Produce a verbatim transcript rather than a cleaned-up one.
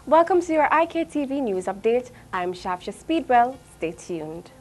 Welcome to your I K T V news update. I'm Shafsha Speedwell. Stay tuned.